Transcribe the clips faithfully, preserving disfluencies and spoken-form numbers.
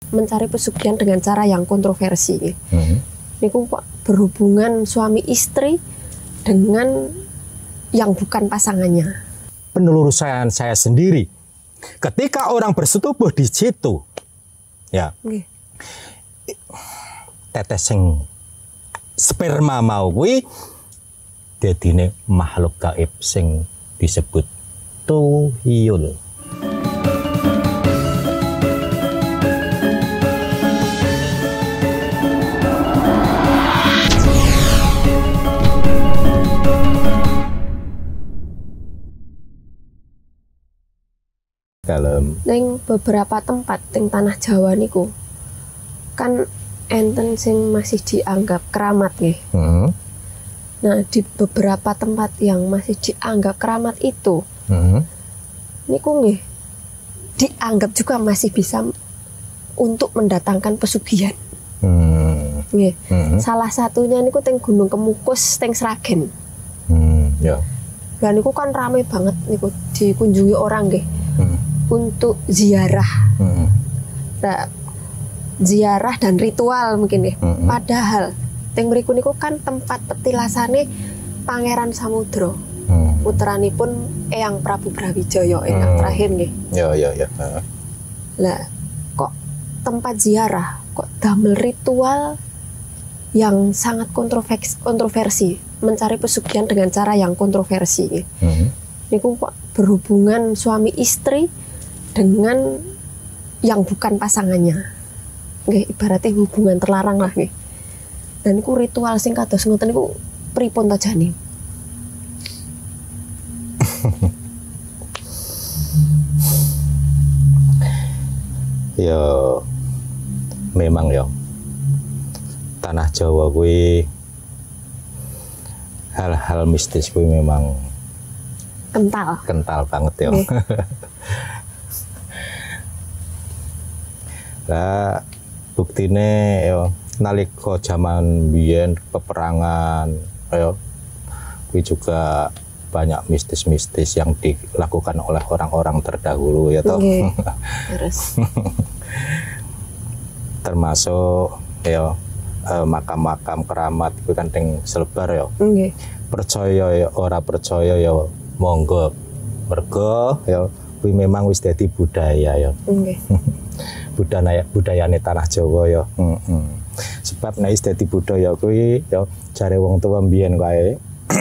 mencari pesugihan dengan cara yang kontroversi. Hmm. Niku kok berhubungan suami istri dengan yang bukan pasangannya. Penelusuran saya sendiri, ketika orang bersetubuh di situ, ya, Okay. tetes sing sperma mau kuwi dadine makhluk gaib sing disebut tuyul. Dalam Neng beberapa tempat teng tanah Jawa niku kan enten sing masih dianggap keramat nggih. hmm, Nah, di beberapa tempat yang masih dianggap keramat itu hmm, niku nggih dianggap juga masih bisa untuk mendatangkan pesugihan. hmm, Nggih. hmm, Salah satunya niku teng Gunung Kemukus teng Sragen. hmm, ya, Lah niku kan rame banget niku dikunjungi orang nggih hmm, untuk ziarah. hmm, Nah, ziarah dan ritual mungkin ya. Mm-mm. Padahal teng mriku niku kan tempat petilasane Pangeran Samudra. hmm, Putranipun Eyang Prabu Brawijaya ingkang Hmm. terakhir nggih. ya, ya, ya, ah. Lah kok tempat ziarah kok damel ritual yang sangat kontroversi, kontroversi mencari pesugihan dengan cara yang kontroversi nggih. hmm, Niku kok berhubungan suami istri dengan yang bukan pasangannya. Nggih, ibaratnya hubungan terlarang lah nggih. Dan niku ritual sing kados ngoten niku pripun to jane? ya, memang ya tanah Jawa kuwi hal-hal mistis kuwi memang Kental. kental banget ya. Nggih. Lah buktine ya nalika zaman biyen peperangan ya kuwi juga banyak mistis-mistis yang dilakukan oleh orang-orang terdahulu ya toh. Nggih. Terus Termasuk ya eh, makam-makam keramat itu kan teng selebar ya. nggih. Percaya ya ora percaya ya monggo. Mergo ya kuwi memang wis dadi budaya ya. Nggih. budaya budayane tanah Jawa ya. Heeh. Sebab nek wis dadi budaya kuwi ya jare wong tua mbiyen kae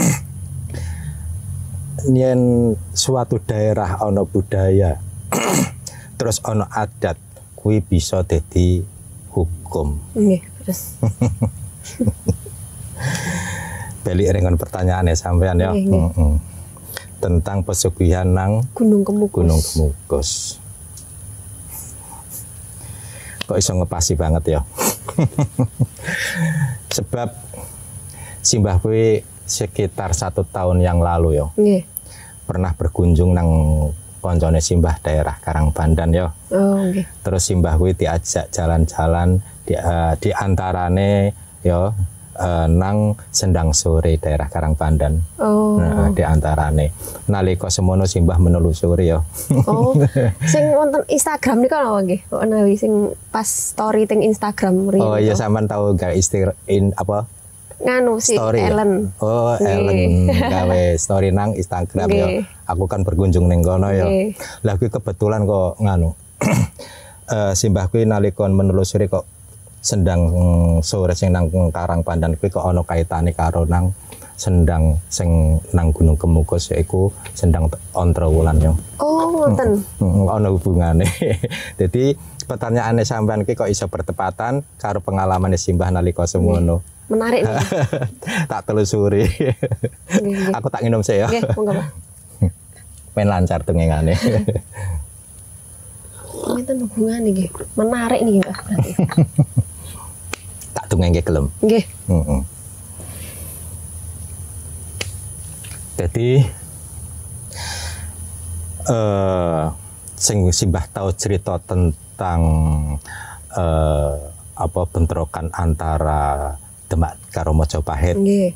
yen suatu daerah ana budaya terus ana adat kuwi bisa dadi hukum. Nggih. Terus Balik dengan pertanyaannya sampean ya. Nggih, nggih. Heeh. Tentang pesugihan nang Gunung Kemukus. Gunung Kemukus. Kok iso ngepasi banget ya. Sebab simbah kuwi sekitar satu tahun yang lalu ya Nggih. pernah berkunjung nang koncone simbah daerah Karangpandan ya. Oh, nggih. Terus simbah kuwi diajak jalan-jalan di, uh, di antarane ya uh, nang Sendang Sore daerah Karangpandan. Oh. Nah, di antarane nalika semono simbah menelusuri ya. Oh. Sing wonten Instagram niku apa nggih? Kok nawi sing pas story teng Instagram riyen. Oh iya niku. sampean tahu gak istir in apa Nganu si story ya? Ellen. Oh Nggih. Ellen gawe story nang Instagram ya. Nggih. Aku kan berkunjung ning kono ya. Nggih. Lah kuwi kebetulan kok nganu. Eh simbah kuwi nalika menelusuri kok Sendang Sore sing nang Karangpandan kuwi kok ana kaitane karo nang Sendang sing nang Gunung Kemukus yaiku Sendang Ontrowulan ya. Oh, ngoten. Hmm, ana hubungane. Jadi pertanyaannya sampean ki kok iso bertepatan karo pengalaman simbah nalika semono. Menarik nih. Tak telusuri. Nggih, nggih. Aku tak nginum sih ya. Nggih, monggo, Pak. Men lancar dengengane. Ngeten hubungan nggih. Menarik nih, Pak. Berarti. Tak dengenge gelem. Nggih. Heeh. Jadi eh sing simbah tahu cerita tentang eh apa bentrokan antara Demak karo Mojopahit. Nggih.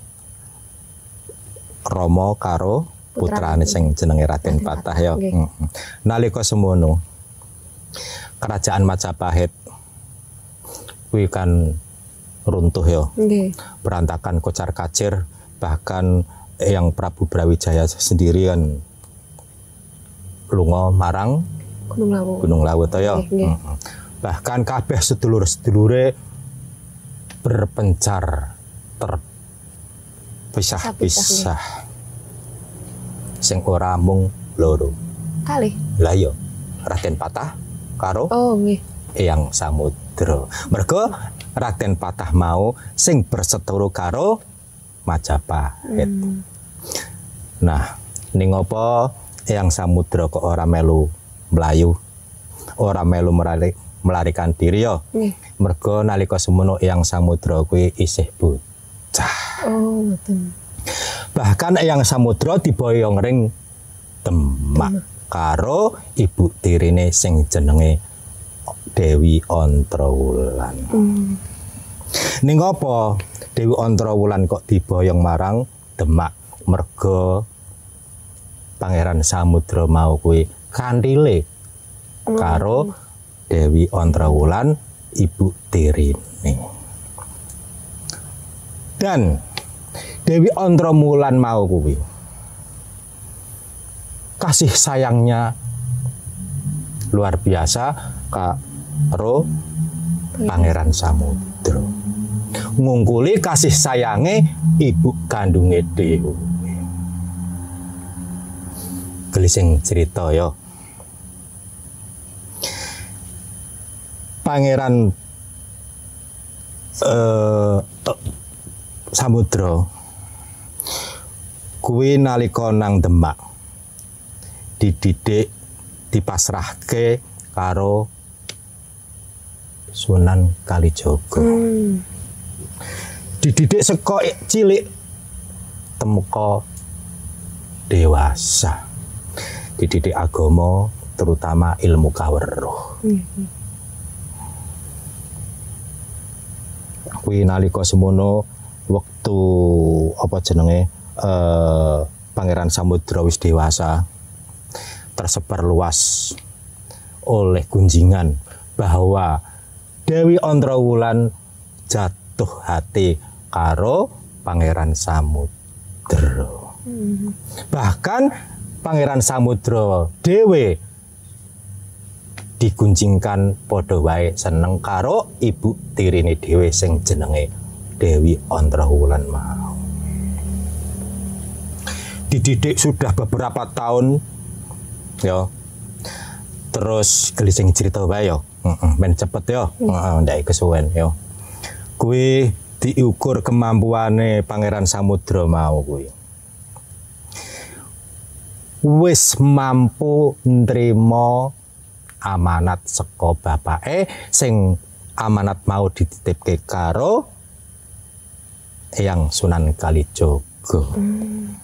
Romo karo putrane sing jenenge Raden Raden Patah ya. Nggih. Heeh. Nalika semono Kerajaan Majapahit kuwi kan runtuh ya. Nggih. Berantakan kocar kacir, bahkan yang Prabu Brawijaya sendiri kan lunga marang Gunung Lawu. Gunung Lawu to ya. Nggih, nggih. Heeh. Bahkan kabeh sedulur-sedulure berpencar terpisah-pisah. Sing ora mung loro. Kali. Lah ya Raden Patah karo Oh nggih. Eyang Samudra. Mergo Raden Patah mau sing berseturu karo Majapahit. Hmm. Nah, ning apa Eyang Samudra kok ora melu mlayu, ora melu merali, melarikan diri ya. Nggih. Mergo nalika semono Eyang Samudra kuwi isih bocah. Oh, ngoten. Bahkan Eyang Samudra diboyong ring Demak karo ibu tirine sing jenenge Dewi Ontrawulan. Hmm. Ning apa Dewi Ontrawulan kok diboyong marang Demak? Merga Pangeran Samudra mau kuwi kandhile karo Dewi Ontrawulan ibu tirine. Dan Dewi Ontrawulan mau kuwi kasih sayangnya luar biasa karo Pangeran Samudra. Ngungkuli kasih sayange ibu kandunge Dewi. Gelising cerita ya. Pangeran eh, Samudra kuwi nalika nang Demak dididik dipasrahke karo Sunan Kalijaga. Hmm. Dididik saka cilik temeka dewasa. Dididik agama terutama ilmu kaweruh. Hmm. Kuwi nalika semono wektu apa jenenge eh, Pangeran Samudra wis dewasa, tersebar luas oleh kunjingan bahwa Dewi Ontrawulan jatuh hati karo Pangeran Samudra. Hmm. Bahkan Pangeran Samudra dhewe digunjingkan padha wae seneng karo ibu tirine dhewe sing jenenge Dewi Ontrawulan mau. Dididik sudah beberapa tahun ya. Terus gelising cerita wae ya. Heeh, men cepet ya. Heeh, ndak kesuwen ya. Kuwi diukur kemampuane Pangeran Samudra mau kuwi. Wis mampu nrimo amanat saka bapake sing amanat mau dititipke karo Eyang Sunan Kalijaga. Hmm.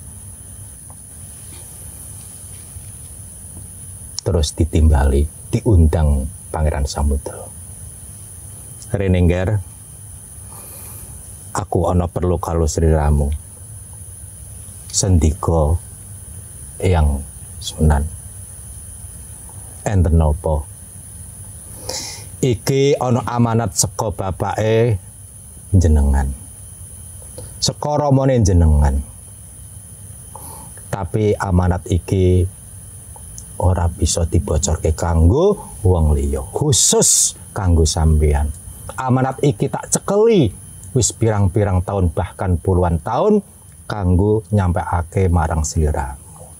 Terus ditimbali, diundang Pangeran Samudra. Renengger, aku ana perlu karo sliramu. Sendika Eyang Sunan. Enten napa? Iki ana amanat saka bapake jenengan. Saka ramane jenengan. Tapi amanat iki ora bisa dibocorke kanggo wong liya, khusus kanggo sampeyan. Amanat iki tak cekeli wis pirang-pirang tahun bahkan puluhan tahun kanggo nyampekake marang sliramu.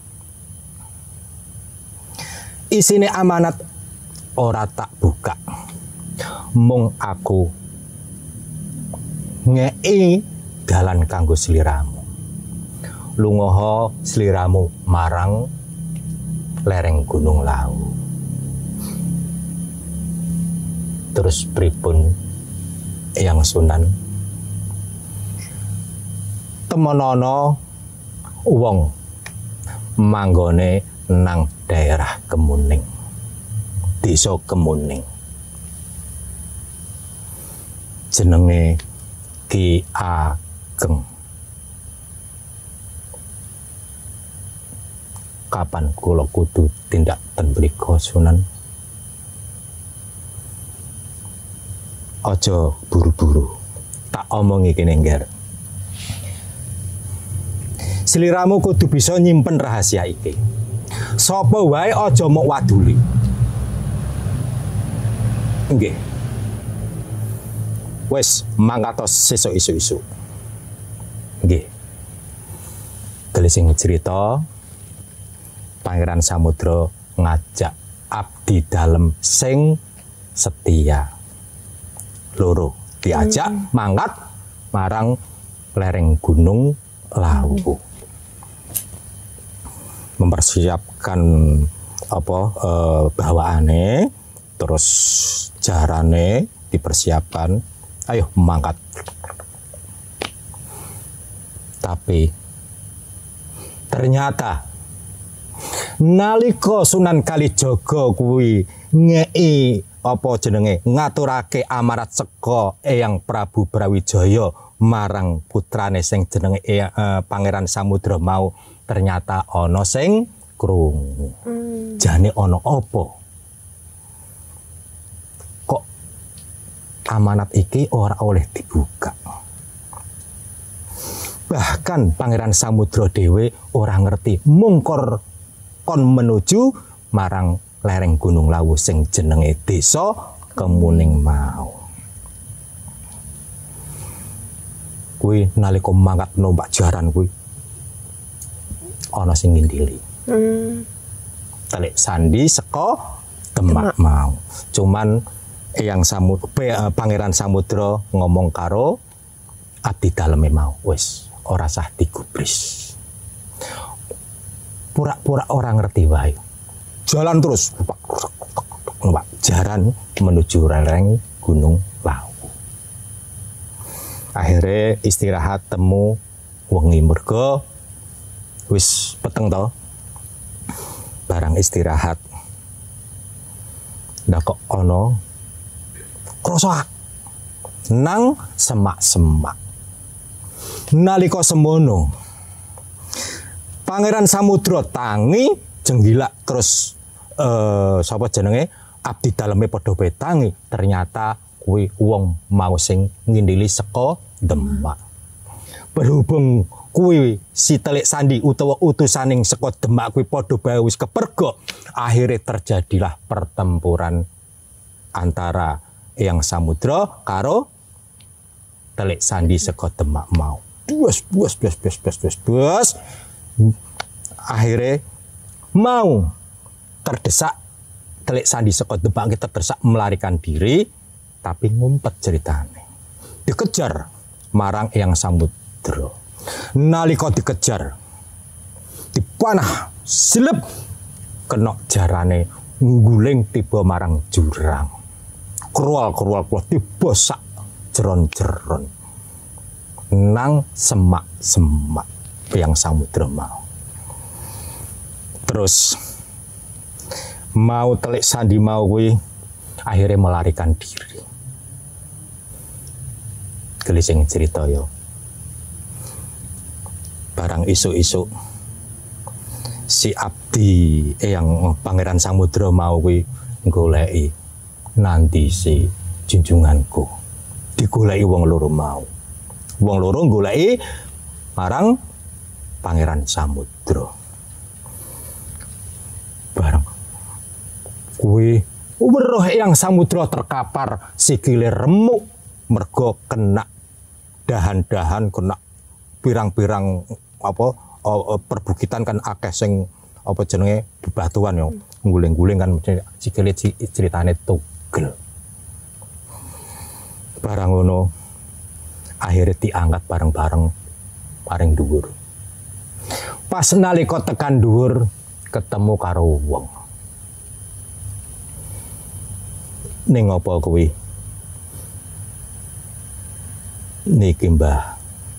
Isine amanat ora tak buka. Mung aku ngei dalan kanggo sliramu. Lungaha sliramu marang lereng Gunung Lawu. Terus pripun Eyang Sunan? Temonono wong manggone nang daerah Kemuning, desa Kemuning, jenenge Ki Ageng. Kapan kula kudu tindak ten mrika Sunan? Aja buru-buru. Tak omongi kene ngger. Sliramu kudu bisa nyimpen rahasia iki. Sapa wae aja mok waduli. Nggih. Wes mangkatos sesuk isu-isu. Nggih. Gelising cerita Pangeran Samudra ngajak abdi dalem sing setia. Loro diajak hmm. mangkat marang lereng Gunung Lawu. Mempersiapkan apa eh, bawaane, terus jarane dipersiapkan. Ayo mangkat. Tapi ternyata nalika Sunan Kalijaga kuwi ngei apa jenenge ngaturake amarat seka Eyang Prabu Brawijaya marang putrane sing jenenge e, uh, Pangeran Samudra mau, ternyata ana sing krungu. Hmm. Jane ana apa? Kok amanat iki ora oleh dibuka? Bahkan Pangeran Samudra dhewe ora ngerti mungkor kon menuju marang lereng Gunung Lawu sing jenenge Desa Kemuning mau. Kuwi nalika mangkat numpak jaran kuwi ana sing ngindili. Hmm. Telik sandi saka Demak mau. Cuman Eyang Samudra, Pangeran Samudra ngomong karo abdi daleme mau, wis ora sah digubris. Pura-pura orang ngerti wae. Jalan terus, numpak jaran menuju lereng Gunung Lawu. Akhirnya istirahat temu wengi merga wis peteng to. Barang istirahat ndak kok ana krasa nang semak-semak. Nalika semono Pangeran Samudra tangi jenggilak terus eh sapa jenenge abdi daleme padha bae tangi, ternyata kuwi wong mau sing ngindili saka Demak. Berhubung kuwi si Telik Sandi utawa utusaning saka Demak kuwi padha bae wis kepergok, akhirnya terjadilah pertempuran antara Eyang Samudra karo Telik Sandi saka Demak mau. Bus bus bus bus bus bus bus. Akhirnya mau terdesak Telik Sandi saka Demak kita terdesak melarikan diri, tapi ngumpet ceritane. Dikejar marang Eyang Samudra. Nalika dikejar dipanah silep kena jarane ngguling tiba marang jurang. Krual-krual kuwi dibosak jeron-jeron nang semak-semak Eyang Samudra mau. Terus mau Telik Sandi mau kuwi akhirnya melarikan diri. Gelising cerita yo. Barang isu-isu si abdi Eyang Pangeran Samudra mau kuwi goleki nanti si junjunganku. Digoleki wong loro mau. Wong loro goleki marang Pangeran Samudra. Barang kuwi weruh Eyang Samudra terkapar sikile remuk mergo kena dahan-dahan, kena pirang-pirang apa oh, oh, perbukitan kan akeh sing apa jenenge bebatuan yo nguling-nguling kan sikile ceritane tugel. Barang ngono akhirnya diangkat bareng-bareng paring dhuwur. Pas nalika tekan dhuwur ketemu karo wong. Ning apa kuwi? Niki Mbah.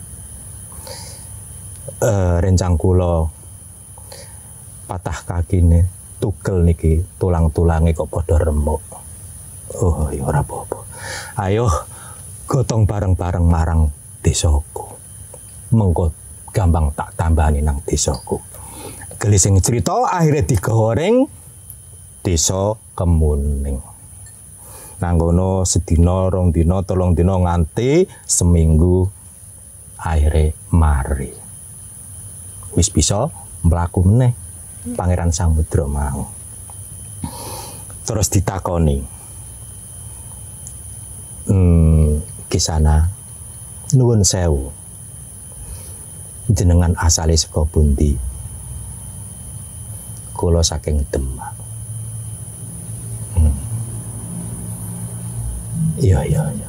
Uh, rencang kula patah kakine tugel niki, tulang-tulange kok padha remuk. Oh ya ora apa-apa. Ayo gotong bareng-bareng marang desaku. Mengko gampang tak tambani nang desaku. Gelising cerita akhirnya digoreng Desa Kemuning. Nanggono sedina, rong dina, tolong dina nganti seminggu akhire mari. Wis bisa mlaku meneh Pangeran Samudra mau. Terus ditakoni, hmm, Kisana nuwun sewu, jenengan asale saka pundi? Kula saking Demak. Hmm. Iya, iya, iya.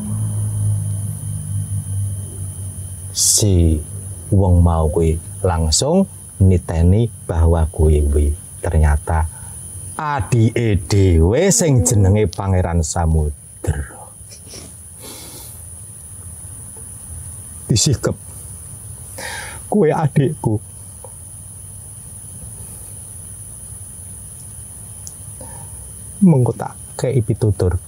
Si wong mau kuwi langsung niteni bahwa kuwi kuwi ternyata adike dhewe sing jenenge Pangeran Samudra. Disikep, kue adikku. Mengko tak kei pitutur.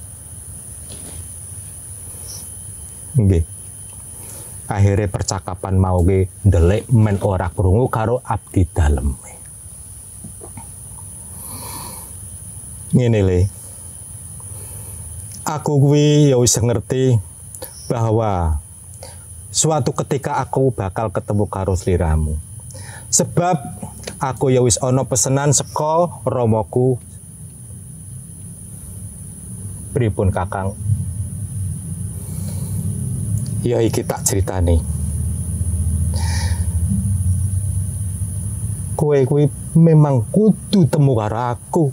Nggih. Akhirnya percakapan mau ge ndelik men ora krungu karo abdi daleme. Ngene le. Aku kuwi ya wis ngerti bahwa suatu ketika aku bakal ketemu karo sliramu. Sebab aku ya wis ana pesenan saka Ramaku. Pripun Kakang? Ya iki tak critani. Kowe kuwi memang kudu temu karo aku.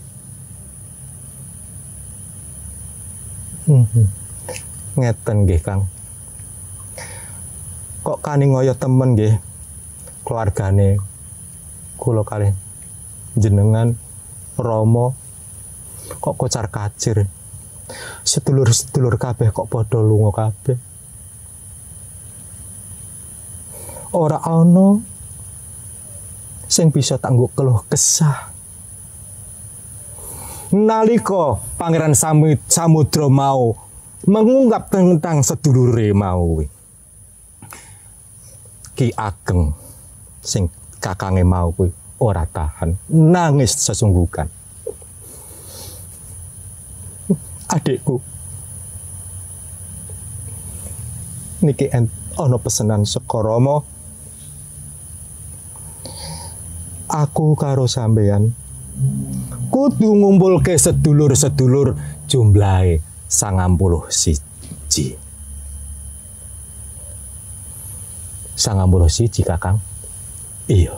Hmm. Ngeten nggih, Kang. Kok kani ngoyo temen nggih keluargane kula kalih jenengan Rama kok kocar kacir. Sedulur-sedulur kabeh kok padha lunga kabeh. Ora ana sing bisa tangguh keluh kesah. Nalika Pangeran Samudra mau mengungkap tentang sedulure mau, Ki Ageng sing kakange mau kuwi ora tahan, nangis sesungguhkan. Adikku, niki ana pesenan saka Rama. Aku karo sampeyan kudu ngumpulke sedulur-sedulur jumlahe sangang puluh siji. Sangang puluh siji, Kakang. Iya.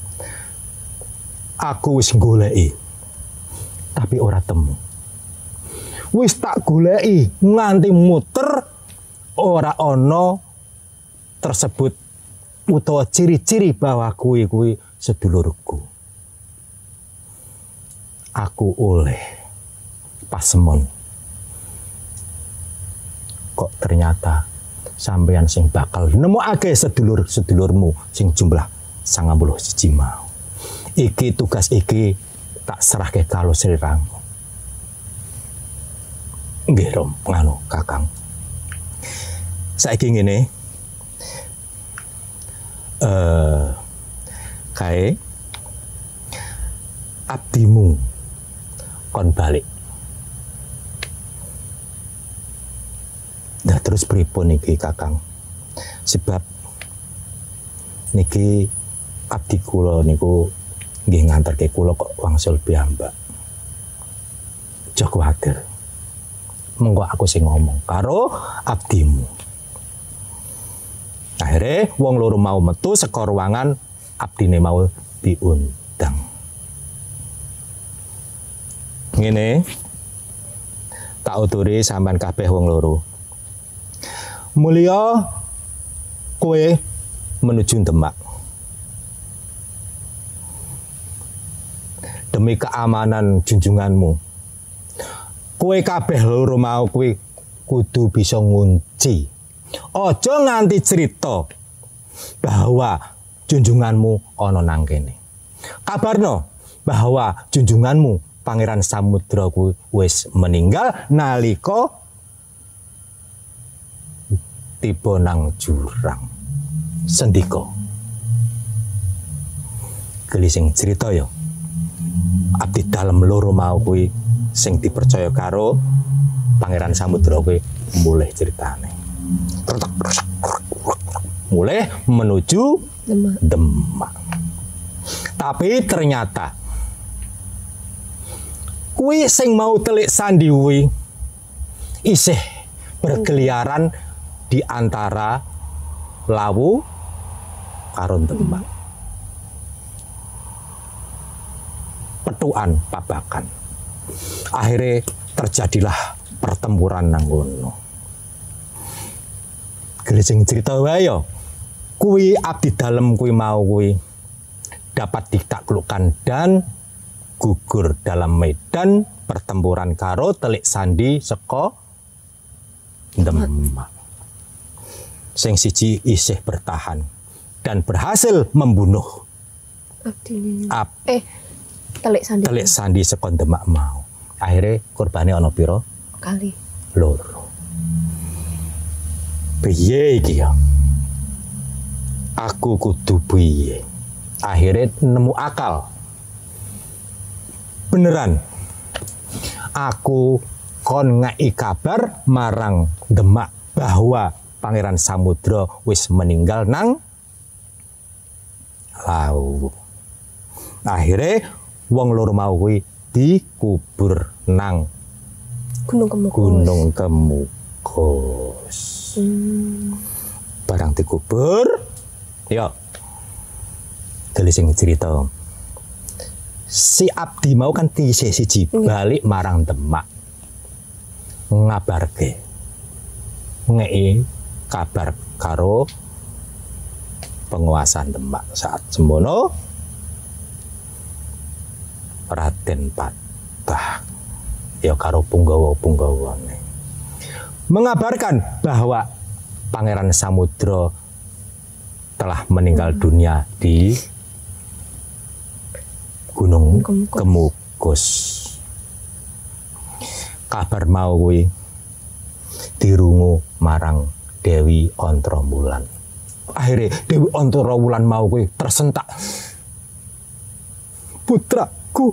Aku wis goleki, tapi ora temu. Wis tak goleki nganti muter ora ana tersebut utawa ciri-ciri bahwa kuwi kuwi sedulurku. Aku oleh pasemon. Kok ternyata sampeyan sing bakal nemokake sedulur-sedulurmu sing jumlah sangang puluh siji mau. Iki tugas iki tak serahke karo sliramu. Nggih, Rom, nganu Kakang. Saiki ngene. Eh kae abdimu kon balik. Nah terus pripun niki Kakang? Sebab niki abdi kula niku nggih nganterke kula kok wangsul piyambak. Aja kuwatir. Monggo aku sing ngomong karo abdimu. Akhirnya wong loro mau metu saka ruangan, abdine mau diundang. Ngene, tak uturi sampean kabeh wong loro. Mulya kowe menuju Demak. Demi keamanan junjunganmu. Kowe kabeh loro mau kuwi kudu bisa ngunci. Aja nganti cerita bahwa junjunganmu ana nang kene. Kabarno bahwa junjunganmu Pangeran Samudra kuwi wis meninggal nalika tiba nang jurang. Sendika. Gelising cerita ya. Abdi dalem loro mau kuwi sing dipercaya karo Pangeran Samudra kuwi mulih ceritane. Mulih menuju Demak. Demak. Tapi ternyata kuwi sing mau telik sandi kuwi isih berkeliaran di antara Lawu karo Demak. Petukan pabakan. Akhirnya terjadilah pertempuran nang kono. Gelesing cerita wae ya. Kuwi abdi dalem kuwi mau kuwi dapat ditaklukkan dan gugur dalam medan pertempuran karo telik sandi saka Demak. Sing siji isih bertahan dan berhasil membunuh Abdi Ab, eh telik sandi. telik sandi saka Demak mau. Akhirnya korbane ana pira? Kali. Loro. Piye iki ya? Aku kudu piye? Akhirnya nemu akal. Beneran. Aku kon ngai kabar marang Demak bahwa Pangeran Samudra wis meninggal nang Lawu. Akhirnya wong loro mau kuwi dikubur nang Gunung Kemukus. Gunung Kemukus. Hmm. Barang dikubur, ya. Dari sing cerita. Si abdi mau kan tisih siji balik marang Demak. Ngabarke. Ngei kabar karo penguasaan Demak saat semono Raden Patah ya karo punggawa-punggawane mengabarkan bahwa Pangeran Samudra telah meninggal dunia di Gunung Kemukus. Kemukus. Kabar mau kuwi dirungu marang Dewi Ontrowulan. Akhirnya Dewi Ontrowulan mau kuwi tersentak. Putraku,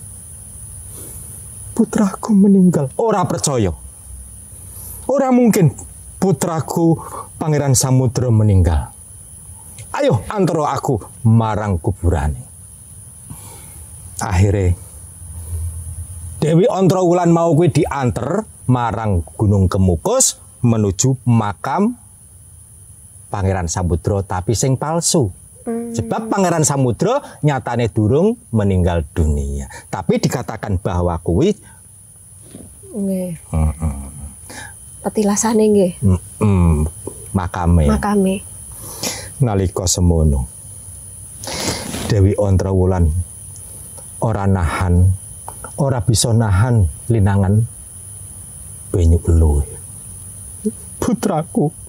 putraku meninggal. Ora percaya. Ora mungkin putraku Pangeran Samudra meninggal. Ayo antara aku marang kuburane. Akhirnya Dewi Ontrowulan mau kuwi dianter marang Gunung Kemukus menuju makam Pangeran Samudra tapi sing palsu. Hmm. Sebab Pangeran Samudra nyatane durung meninggal dunia. Tapi dikatakan bahwa kuwi nggih. Heeh. Petilasane nggih. Heeh. Makame. Makame. Nalika semono Dewi Ontrowulan ora nahan, ora bisa nahan linangan banyu eluh. Putraku,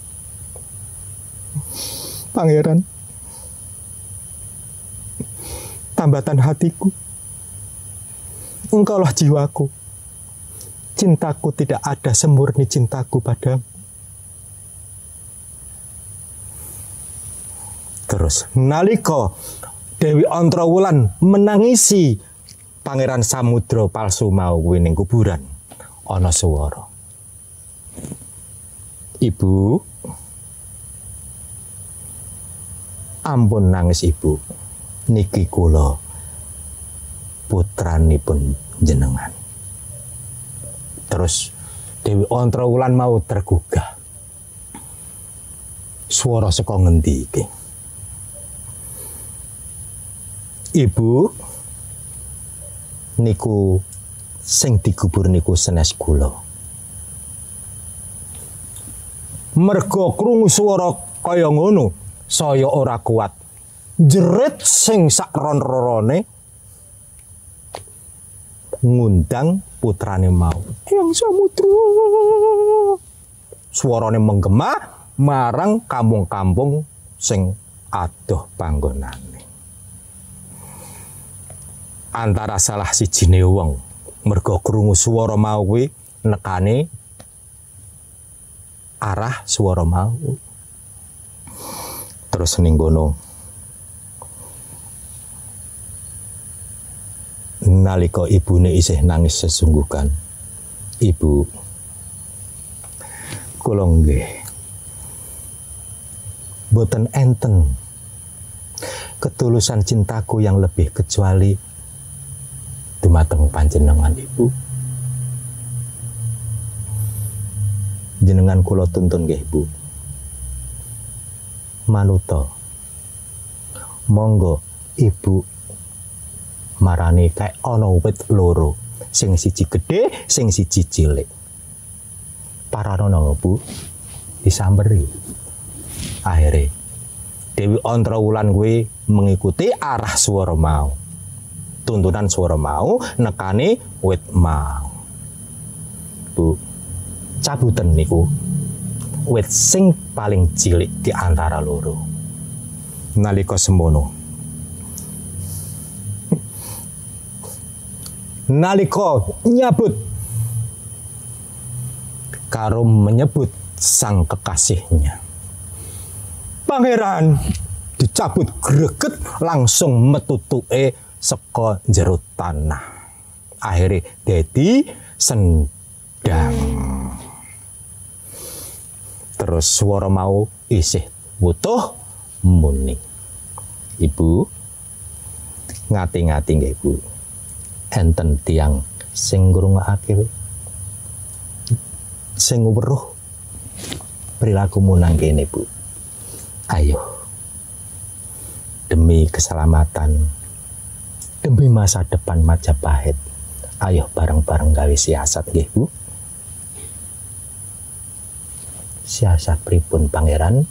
Pangeran, tambatan hatiku, engkaulah jiwaku, cintaku tidak ada semurni cintaku padamu. Terus nalika Dewi Ontrowulan menangisi Pangeran Samudra palsu mau kuwi ning kuburan ana swara. Ibu, ampun nangis ibu, niki kula putranipun jenengan. Terus Dewi Ontrowulan mau tergugah. Swara saka ngendi iki? Ibu, niku sing dikubur niku senes kula. Merga krungu swara kaya ngono, saya ora kuat. Jerit sing sak ron-rorone ngundang putrane mau. Hyang Samudra. Swarane menggema marang kampung-kampung sing adoh panggonane. Antara salah sijine wong merga krungu swara mau kuwi nekane arah swara mau. Terus ning kono nalika ibune isih nangis sesungguhkan, Ibu, kula nggih boten enten ketulusan cintaku yang lebih kecuali dumateng panjenengan Ibu. Jenengan kula tuntun nggih Bu. Manuta monggo Ibu marani kayak ana wit loro, sing siji gedhe, sing siji cilik. Paranono Bu disamberi. Akhirnya Dewi Ontrawulan kuwi mengikuti arah swara mau. Tuntunan swara mau nekani wit mau. Bu, cabuten niku wit sing paling cilik di antara loro. Nalika semono nalika nyabut karo menyebut sang kekasihnya, pangeran dicabut greget langsung metutuke saka jero tanah. Akhirnya dadi sendang. Terus swara mau isih wutuh muni. Ibu ngati-ngati nggih Bu. Enten tiang sing ngrungokake sing weruh perilakumu nang kene Bu. Ayo, demi keselamatan, demi masa depan Majapahit, ayo bareng-bareng gawe siasat nggih Bu. Siasat pripun pangeran?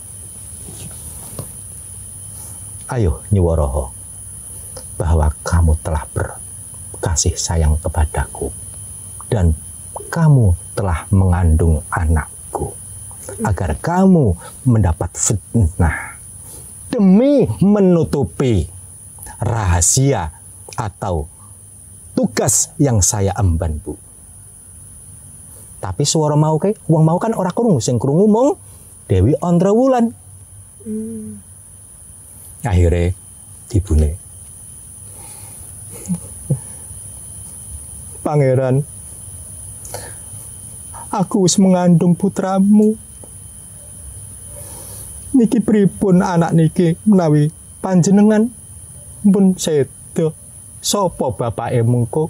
Ayo nyuwaraha bahwa kamu telah berkasih sayang kepadaku dan kamu telah mengandung anakku, agar kamu mendapat fitnah demi menutupi rahasia atau tugas yang saya emban Bu. Tapi suara mau ke, wong mau kan ora krungu, sing krungu mung Dewi Ontrawulan. Hmm. Akhirnya ibune, pangeran, aku wis mengandung putramu. Niki pripun anak niki menawi panjenengan pun sedo, sapa bapake mengko?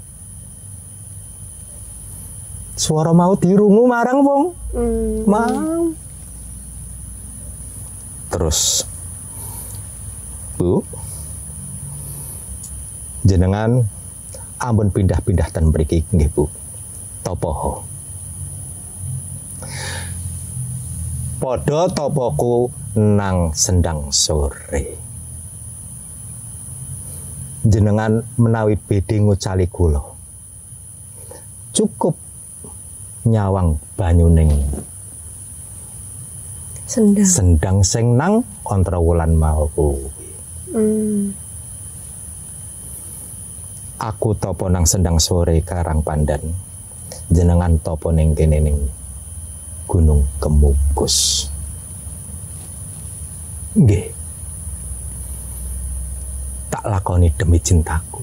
Suara mau dirungu marang wong. Hmm. Mau. Terus Bu, jenengan ampun pindah-pindah ten mriki nggih Bu. Topoho. Padha topoku nang Sendang Sore. Jenengan menawi bedhe ngucali kula. Cukup nyawang banyuning sendang sendang sing nang Ontrawulan mau kuwi. Hmm. Aku topo nang Sendang Sore Karang Pandan, jenengan topo ning kene ning Gunung Kemukus. Nggih, tak lakoni demi cintaku.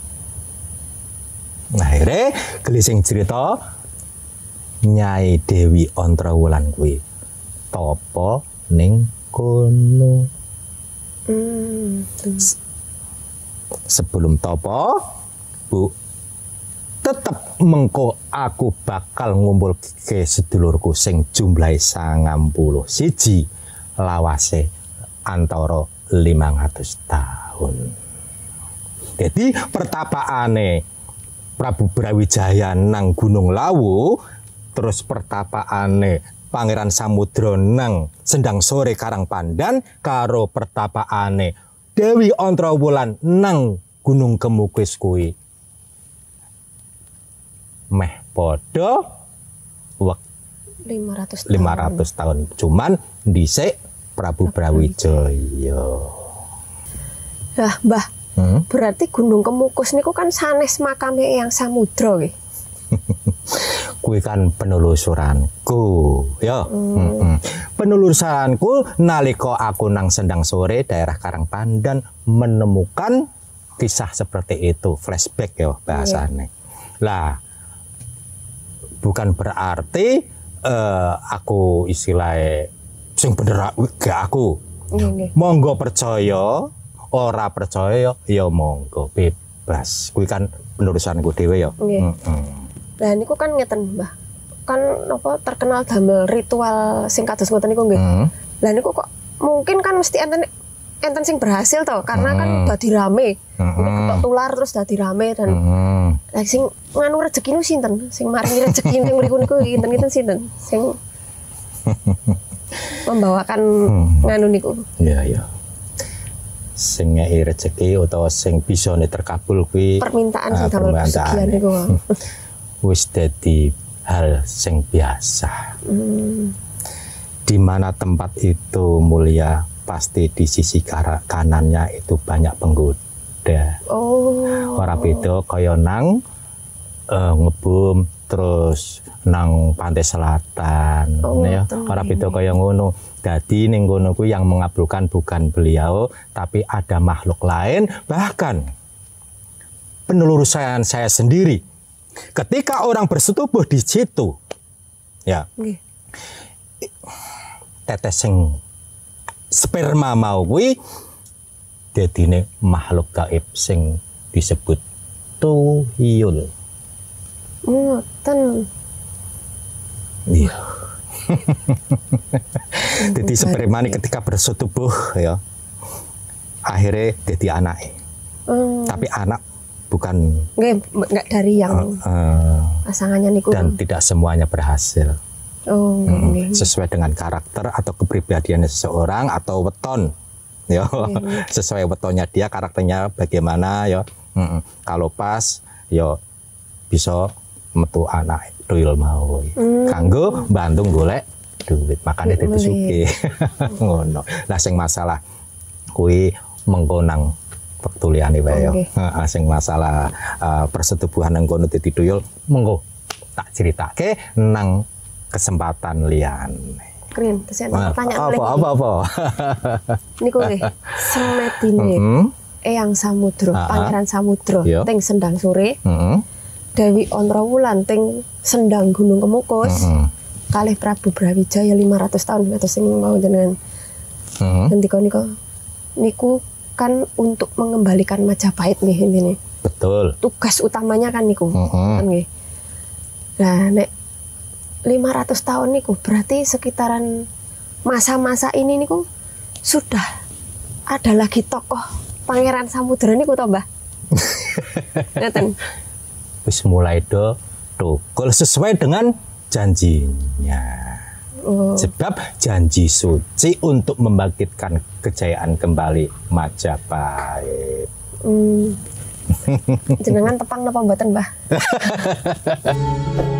Nah, akhirnya gelising cerita Nyai Dewi Ontrawulan kuwi topo ning kono. Hmm. Sebelum topo, Bu, tetep mengko aku bakal ngumpul ke sedulurku sing jumlahe sangang puluh siji lawase antara limang atus tahun. Jadi pertapaane Prabu Brawijaya nang Gunung Lawu, terus pertapaane Pangeran Samudra nang Sendang Sore Karang Pandan, karo pertapaane Dewi Ontrawulan nang Gunung Kemukus kuwi meh padha wek lima ratus tahun. Cuman dhisik Prabu Brawijaya. Lah, Mbah. Hmm? Berarti Gunung Kemukus niku kan sanes makame Eyang Samudra nggih. Kuwi kan penelusuranku, ya. Hmm. Hmm. Penelusuranku nalika aku nang Sendang Sore daerah Karang Pandan menemukan kisah seperti itu, flashback ya bahasane. Yeah. Lah, bukan berarti uh, aku istilahnya sing bener gak aku. Nggih, nggih. Monggo percaya, ora percaya ya monggo bebas. Kuwi kan penerusanku dhewe ya. Nggih. Heeh. Lah niku kan ngeten, Mbah. Kan apa terkenal damel ritual sing kados ngoten niku nggih. Hmm. Lah niku kok mungkin kan mesti enten enten sing berhasil toh karena Hmm. kan dadi rame. Hmm. Ketok tular terus dadi rame dan Hmm. lah sing nganu rezeki nu sinten? Sing maringi rezeki ning mriku niku kinten-kinten sinten? Sing membawakan Hmm. nganu niku. Iya, iya. Sing ngei rezeki utawa sing bisa terkabul kuwi Permintaan sing ah, damel permintaan. pesugihan niku. wis dadi hal sing biasa. Hmm. Di mana tempat itu mulia, pasti di sisi kara- kanannya itu banyak penggoda. Oh. Ora beda kaya nang eh, ngebum terus nang pantai selatan. Oh, ya. ngoten. Ora beda kaya ngono. Dadi ning ngono kuwi yang mengabulkan bukan beliau, tapi ada makhluk lain, bahkan penelusuran saya sendiri. Ketika orang bersetubuh di situ, ya, Nggih. tetes sing sperma mau kuwi dadine makhluk gaib sing disebut tuyul. Ngoten. Iya. Jadi sperma ini ketika bersetubuh ya, akhirnya jadi anak. Hmm. Tapi anak bukan Nggih, enggak dari yang eh, pasangannya niku. dan tidak semuanya berhasil. Oh, Hmm, nggih. sesuai dengan karakter atau kepribadian seseorang atau weton ya. Iya. Sesuai wetonnya dia, karakternya bagaimana ya. Hmm, kalau pas ya bisa metu anak tuyul mau. Hmm. Kanggo bantu golek duit, makanya Duit itu sugih. Ngono. Lah sing masalah kuwi mengkonang wektu liyane wae ya. Oke. Heeh, sing masalah uh, persetubuhan nang kono dadi tuyul mengko tak ceritake nang kesempatan liyane. Keren, terus ada Nah, pertanyaan apa, lagi. apa apa Niku nggih, semedine Heeh. Eyang Samudra, Ah, ah. Pangeran Samudra, Iya. teng Sendang Sore, Heeh. Dewi Ontrowulan teng Sendang Gunung Kemukus, Heeh. kalih Prabu Brawijaya lima ratus tahun atau sing mau jenengan. Heeh. Ngendika niku niku kan untuk mengembalikan Majapahit nih ini. Betul. Tugas utamanya kan niku. Heeh. Kan nggih. Lah nek lima ratus tahun niku berarti sekitaran masa-masa ini niku sudah ada lagi tokoh Pangeran Samudra niku to, Mbah? Ngeten. Wis mulai do tukul sesuai dengan janjinya. Oh. Sebab janji suci untuk membangkitkan kejayaan kembali Majapahit. Hmm. Jenengan tepang napa mboten, Mbah?